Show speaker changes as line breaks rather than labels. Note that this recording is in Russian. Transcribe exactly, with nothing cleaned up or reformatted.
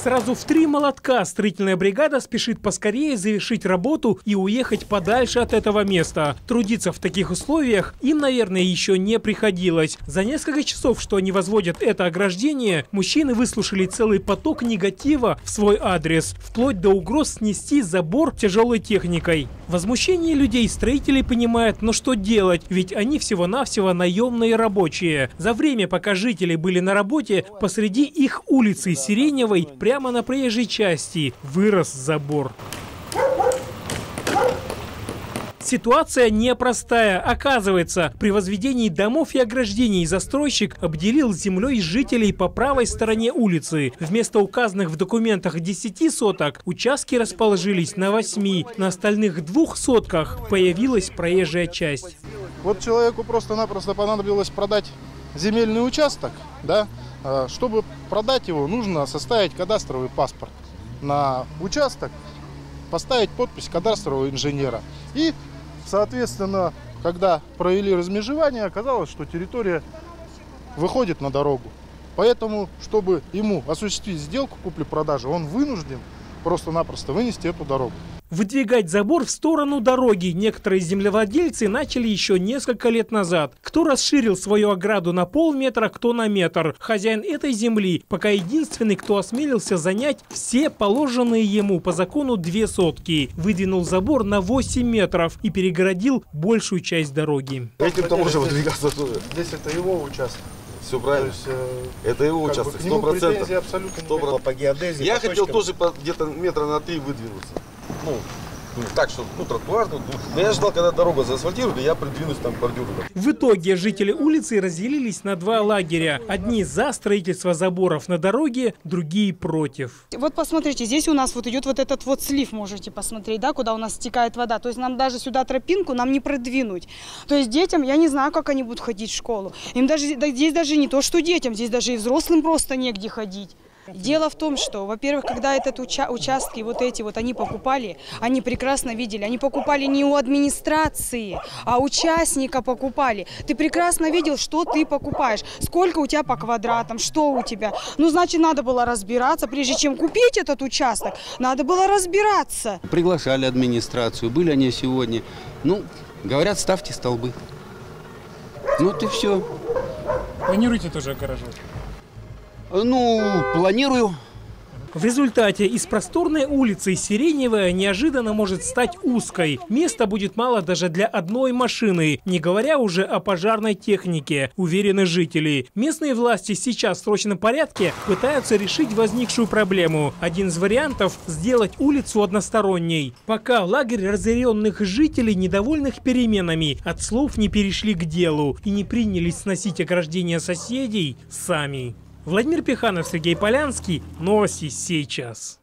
Сразу в три молотка строительная бригада спешит поскорее завершить работу и уехать подальше от этого места. Трудиться в таких условиях им, наверное, еще не приходилось. За несколько часов, что они возводят это ограждение, мужчины выслушали целый поток негатива в свой адрес, вплоть до угроз снести забор тяжелой техникой. Возмущение людей строители понимают, но что делать, ведь они всего-навсего наемные рабочие. За время, пока жители были на работе, посреди их улицы Сиреневой, прямо на проезжей части, вырос забор. Ситуация непростая. Оказывается, при возведении домов и ограждений застройщик обделил землей жителей по правой стороне улицы. Вместо указанных в документах десяти соток участки расположились на восьми. На остальных двух сотках появилась проезжая часть.
Вот человеку просто-напросто понадобилось продать земельный участок, да? Чтобы продать его, нужно составить кадастровый паспорт на участок, поставить подпись кадастрового инженера. И, соответственно, когда провели размежевание, оказалось, что территория выходит на дорогу. Поэтому, чтобы ему осуществить сделку купли-продажи, он вынужден просто-напросто вынести эту дорогу.
Выдвигать забор в сторону дороги некоторые землевладельцы начали еще несколько лет назад. Кто расширил свою ограду на полметра, кто на метр. Хозяин этой земли пока единственный, кто осмелился занять все положенные ему по закону две сотки. Выдвинул забор на восемь метров и перегородил большую часть дороги.
Этим-то можно выдвигаться тоже.
Здесь это его участок.
Все правильно.
То есть,
это его участок, сто процентов.
По геодезии,
Я
по
хотел
точкам.
тоже где-то метра на три выдвинуться. Ну, так что, ну, тротуар. Ну, но я ждал, когда дорога заасфальтируют, и я придвинусь там к бордюру.
В итоге жители улицы разделились на два лагеря. Одни за строительство заборов на дороге, другие против.
Вот посмотрите, здесь у нас вот идет вот этот вот слив, можете посмотреть, да, куда у нас стекает вода. То есть нам даже сюда тропинку нам не продвинуть. То есть детям, я не знаю, как они будут ходить в школу. Им даже, здесь даже не то, что детям, здесь даже и взрослым просто негде ходить. Дело в том, что, во-первых, когда этот уча участки вот эти вот они покупали, они прекрасно видели, они покупали не у администрации, а участника покупали. Ты прекрасно видел, что ты покупаешь, сколько у тебя по квадратам, что у тебя. Ну, значит, надо было разбираться, прежде чем купить этот участок, надо было разбираться.
Приглашали администрацию, были они сегодня. Ну, говорят, ставьте столбы. Ну, вот и все.
Планируете тоже огораживать?
Ну, планирую.
В результате из просторной улицы Сиреневая неожиданно может стать узкой. Места будет мало даже для одной машины, не говоря уже о пожарной технике, уверены жители. Местные власти сейчас в срочном порядке пытаются решить возникшую проблему. Один из вариантов – сделать улицу односторонней. Пока лагерь разъяренных жителей, недовольных переменами, от слов не перешли к делу и не принялись сносить ограждения соседей сами. Владимир Пеханов, Сергей Полянский. Новости сейчас.